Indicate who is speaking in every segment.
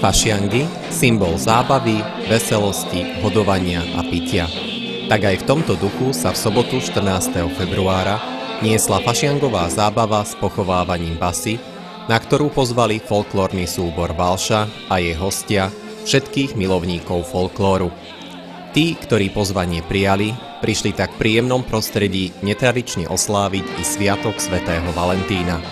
Speaker 1: Fašiangy, symbol zábavy, veselosti, hodovania a pitia. Tak aj v tomto duchu sa v sobotu 14. februára niesla fašiangová zábava s pochovávaním basy, na ktorú pozvali folklórny súbor Valša a jej hostia, všetkých milovníkov folklóru. Tí, ktorí pozvanie prijali, prišli tak v príjemnom prostredí netradične osláviť i sviatok svätého Valentína.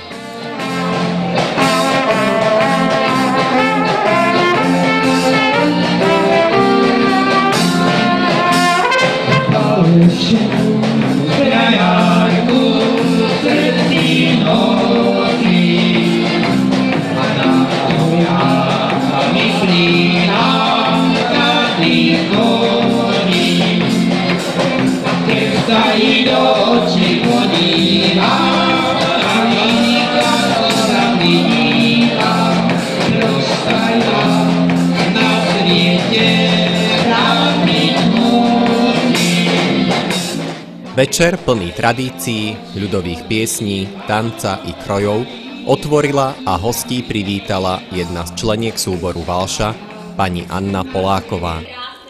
Speaker 1: Večer plný tradícií, ľudových piesní, tanca i krojov otvorila a hostí privítala jedna z členiek súboru Valša, pani Anna Poláková.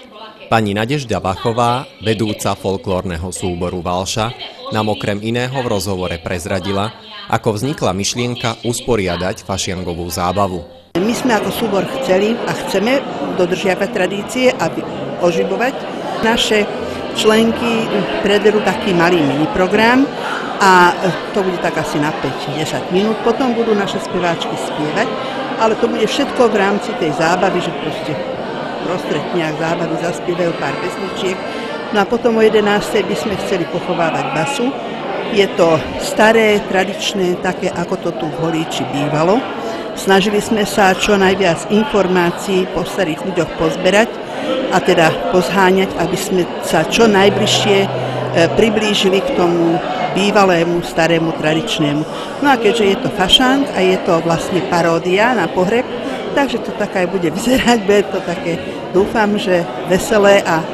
Speaker 1: Pani Nadežda Vachová, vedúca folklórneho súboru Valša, nám okrem iného v rozhovore prezradila, ako vznikla myšlienka usporiadať fašiangovú zábavu.
Speaker 2: My sme ako súbor chceli a chceme dodržiavať tradície a oživovať. Naše členky preberú taký malý miniprogram a to bude tak asi na 5-10 minút. Potom budú naše speváčky spievať, ale to bude všetko v rámci tej zábavy, že proste prostred nejak zábavy zaspievajú pár pesničiek. No a potom o 11. by sme chceli pochovávať basu. Je to staré, tradičné, také ako to tu v Holíči bývalo. Snažili sme sa čo najviac informácií po starých ľuďoch pozberať a teda pozháňať, aby sme sa čo najbližšie priblížili k tomu bývalému, starému, tradičnému. No a keďže je to fašang a je to vlastne paródia na pohreb, takže to tak aj bude vyzerať, bude to také, dúfam, že veselé a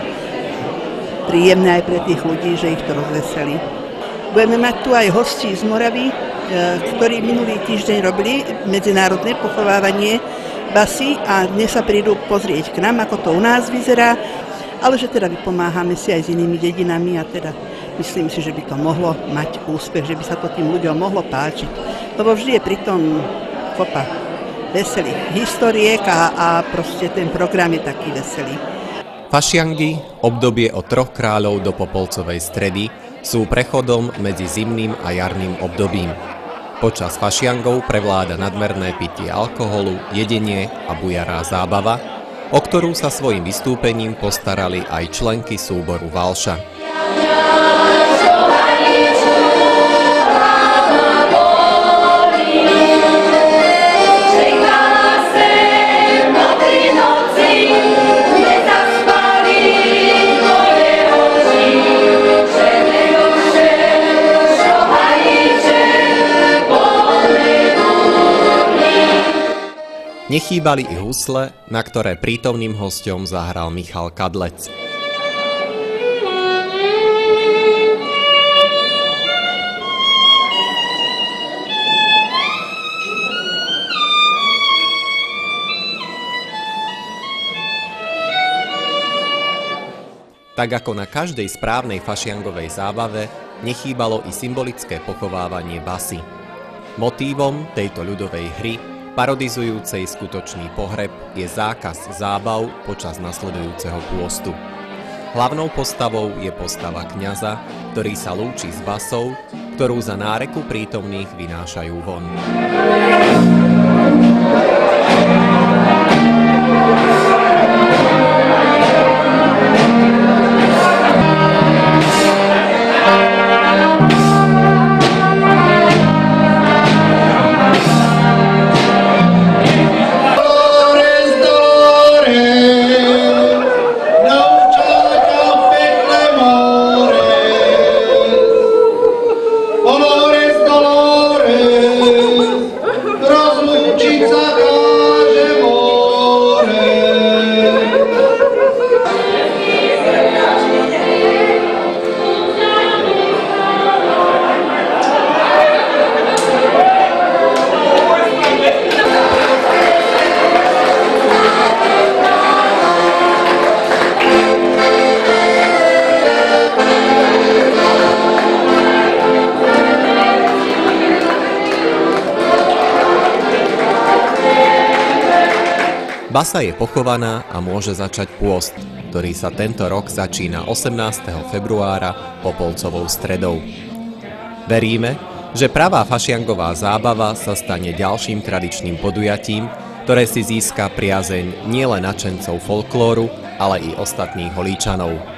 Speaker 2: príjemné aj pre tých ľudí, že ich to rozveselí. Budeme mať tu aj hostí z Moravy, ktorí minulý týždeň robili medzinárodné pochovávanie basy a dnes sa prídu pozrieť k nám, ako to u nás vyzerá, ale že teda vypomáhame si aj s inými dedinami a teda myslím si, že by to mohlo mať úspech, že by sa to tým ľuďom mohlo páčiť. Lebo vždy je pri tom kopa veselých historiek a proste ten program je taký veselý.
Speaker 1: Fašiangy, obdobie od Troch kráľov do Popolcovej stredy, sú prechodom medzi zimným a jarným obdobím. Počas fašiangov prevláda nadmerné pitie alkoholu, jedenie a bujará zábava, o ktorú sa svojím vystúpením postarali aj členky súboru Valša. Nechýbali i husle, na ktoré prítomným hosťom zahral Michal Kadlec. Tak ako na každej správnej fašiangovej zábave, nechýbalo i symbolické pochovávanie basy. Motívom tejto ľudovej hry, parodizujúcej skutočný pohreb, je zákaz zábav počas nasledujúceho pôstu. Hlavnou postavou je postava kňaza, ktorý sa lúči s basou, ktorú za náreku prítomných vynášajú von.
Speaker 3: Dolores,
Speaker 1: Basa je pochovaná a môže začať pôst, ktorý sa tento rok začína 18. februára popolcovou stredou. Veríme, že pravá fašiangová zábava sa stane ďalším tradičným podujatím, ktoré si získa priazeň nielen nadšencov folklóru, ale i ostatných Holíčanov.